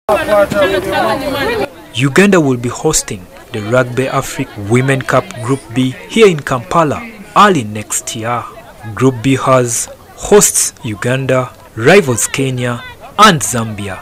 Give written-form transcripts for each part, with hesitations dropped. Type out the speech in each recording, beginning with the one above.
Uganda will be hosting the Rugby Africa Women Cup Group B here in Kampala early next year. Group B has hosts Uganda, rivals Kenya and Zambia.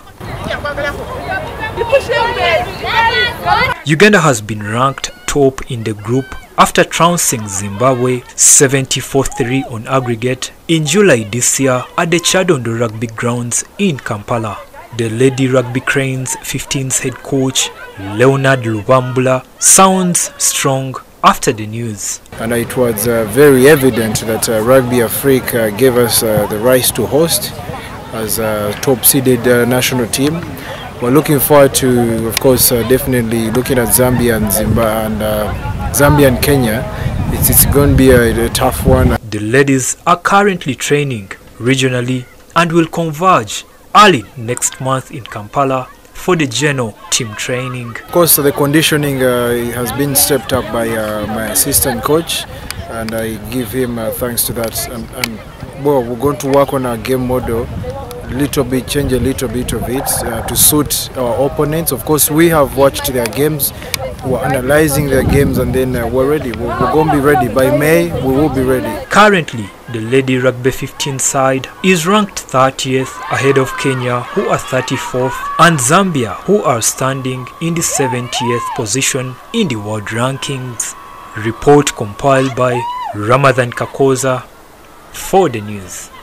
Uganda has been ranked top in the group after trouncing Zimbabwe 74-3 on aggregate in July this year at the Kyadondo Rugby Grounds in Kampala. The Lady Rugby Cranes 15's head coach Leonard Lubambula sounds strong after the news. And it was very evident that Rugby Africa gave us the right to host as a top-seeded national team. We're looking forward to, of course, definitely looking at Zambia and Zambia and Kenya. It's going to be a tough one. The ladies are currently training regionally and will converge early next month in Kampala for the Geno team training. Of course, the conditioning has been stepped up by my assistant coach, and I give him thanks to that. And well, we're going to work on our game model a little bit, change a little bit of it to suit our opponents. Of course, we have watched their games, we're analyzing their games, and then we're ready. We're going to be ready. By May, we will be ready. Currently, the Lady Rugby 15 side is ranked 30th ahead of Kenya, who are 34th, and Zambia, who are standing in the 70th position in the world rankings. Report compiled by Ramadhan Kakoza for the news.